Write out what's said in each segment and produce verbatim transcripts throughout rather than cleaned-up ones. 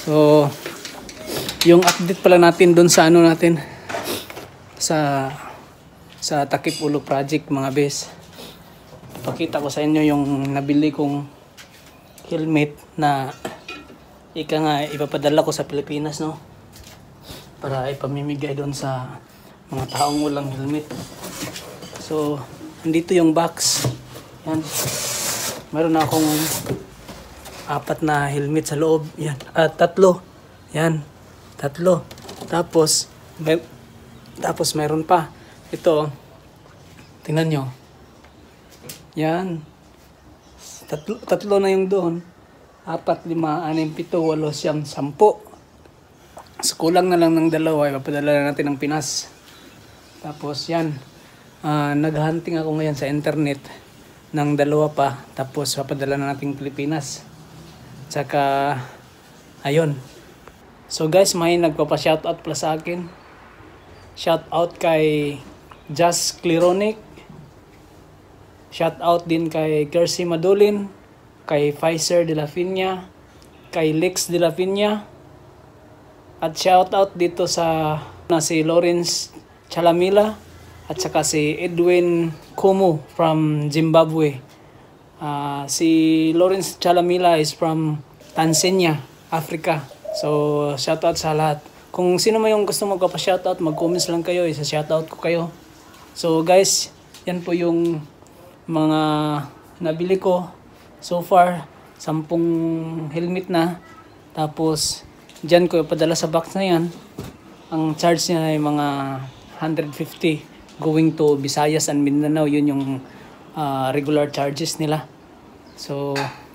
So, yung update pala natin doon sa ano natin, sa sa Takip Ulo Project mga bes. Pakita ko sa inyo yung nabili kong helmet na ika nga ipapadala ko sa Pilipinas, no? Para ipamimigay doon sa mga taong walang helmet. So, andito yung box. Yan. Meron na akong apat na helmet sa loob. Yan. At uh, tatlo. Yan. Tatlo. Tapos, may, tapos mayroon pa. Ito. Tingnan nyo. Yan. Tatlo, tatlo na yung doon. Apat, lima, anim, pito, walo, siyam, sampo. So, kulang na lang ng dalawa. Ipapadala na natin ng Pinas. Tapos, yan. Uh, naghunting ako ngayon sa internet ng dalawa pa. Tapos, papadala na natin Pilipinas. Tsaka, ayun. So, guys, may nagpapa-shoutout pala sa akin. Shoutout kay Just Cleronic. Shoutout din kay Kersey Madulin. Kay Pfizer de la Piña. Kay Lex de la Piña. At shoutout dito sa na si Lawrence Chalamila. At saka si Edwin Kumu from Zimbabwe. Uh, si Lawrence Chalamila is from Tanzania, Africa. So, shoutout sa lahat. Kung sino man yung gusto magpapa-shoutout, mag-comments lang kayo, isa-shoutout ko kayo. So, guys, yan po yung mga nabili ko so far. Sampung helmet na. Tapos, dyan ko ipadala sa box na yan. Ang charge niya ay mga one hundred fifty going to Visayas and Mindanao. Yun yung uh, regular charges nila. So,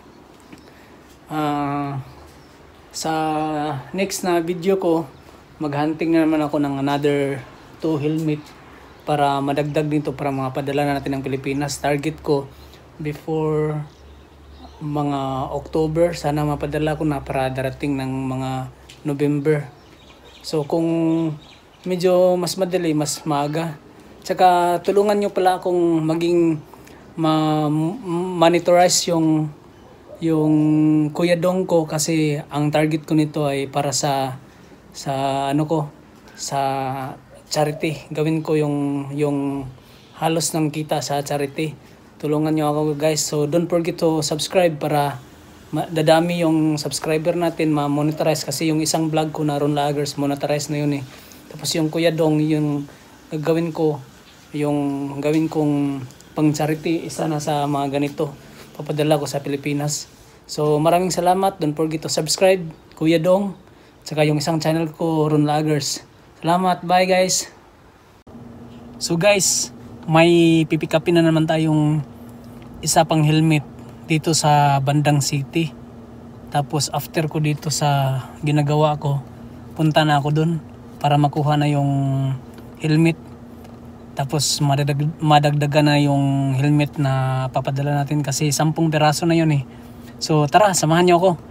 uh, sa next na video ko, maghunting na naman ako ng another two helmet para madagdag dito para mga padala na natin ng Pilipinas. Target ko before mga October, sana mapadala ko na para darating ng mga November. So kung medyo mas madali, mas maaga. Tsaka tulungan nyo pala akong maging ma-monitorize yung yung Kuya Dong ko, kasi ang target ko nito ay para sa sa ano ko, sa charity. Gawin ko yung yung halos ng kita sa charity. Tulungan nyo ako, guys. So don't forget to subscribe para dadami yung subscriber natin, ma-monetize, kasi yung isang vlog ko na Ron Lagers monetize na yun eh. Tapos yung Kuya Dong, yung gagawin ko, yung gawin kong pang charity, isa na sa mga ganito. Papadala ko sa Pilipinas. So maraming salamat. Don't forget to subscribe, Kuya Dong. Saka yung isang channel ko, Ron Lagers. Salamat. Bye, guys. So guys, may pipikapin na naman tayong isa pang helmet dito sa Bandang City. Tapos after ko dito sa ginagawa ko, punta na ako dun para makuha na yung helmet. Tapos madadag, madagdagan na yung helmet na papadala natin kasi sampung piraso na yun eh. So tara, samahan niyo ako.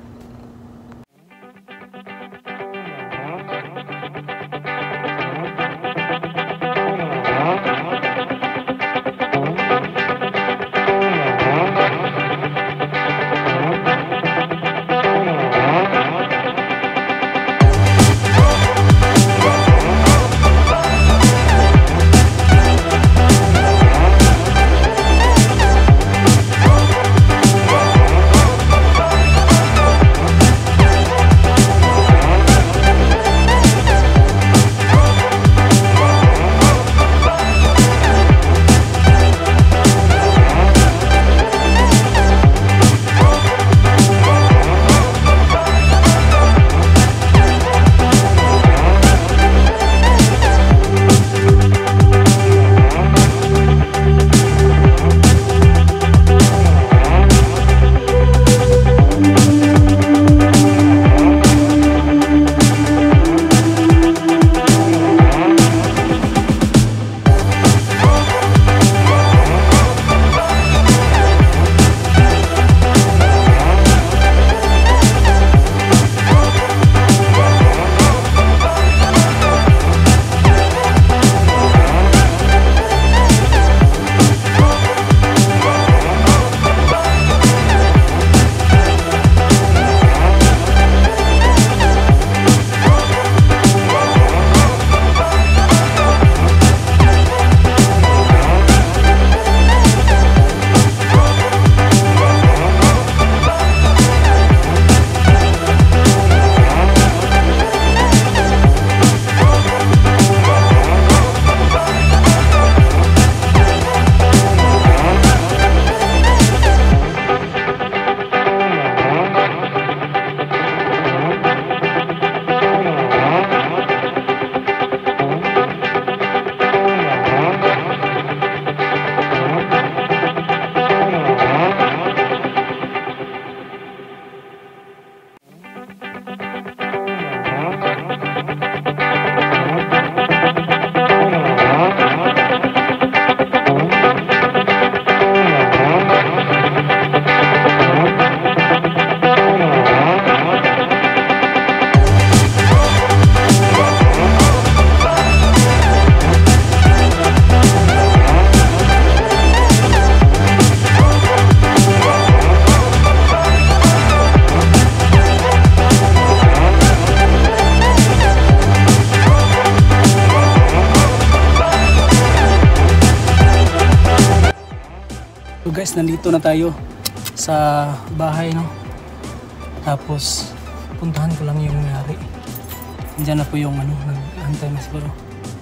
guys, nandito na tayo sa bahay, no? Tapos puntahan ko lang yung nangyari. Diyan na po yung ano, nag-antay na siguro.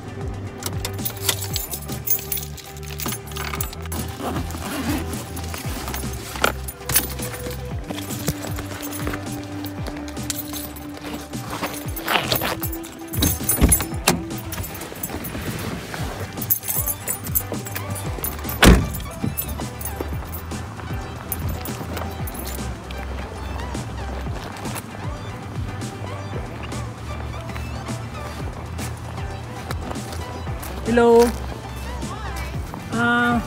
Hello. Uh,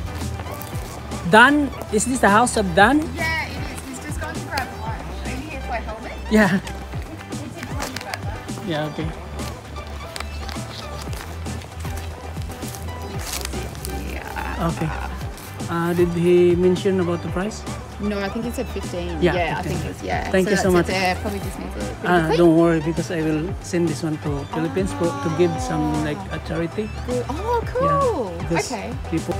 Dan, is this the house of Dan? Yeah, it is. He's just gone to grab lunch. Are you here for a helmet? Yeah. He said tell you about that. Yeah, okay. Yeah. Okay. Uh, did he mention about the price? No, I think he said fifteen. Yeah, Yeah, I fifteen. think it's yeah. Thank you so that's much. it there. Probably just needs a bit Ah, of a don't worry because I will send this one to Philippines for, to give some like a charity. clean. Oh, Yeah, cool. because Okay. people.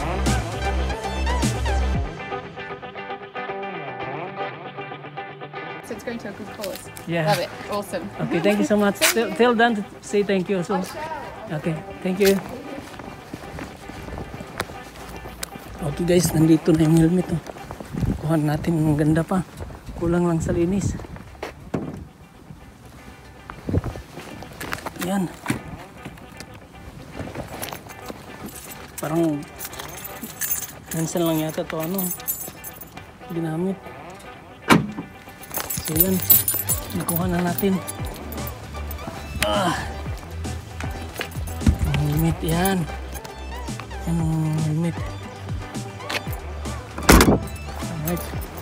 So it's going to a good cause. Yeah. Love it. Awesome. Okay, thank you so much. Tell, tell Dan to say thank you. So, I shall. okay, thank you. Okay guys, nandito na yung helmet. Oh. Kuha natin, ang ganda pa. Kulang lang sa linis. Yan. Parang minsan lang yata to ano ginamit. So yan, nakuha na natin. Ah. Ang helmet yan. Yan ang helmet. Alright.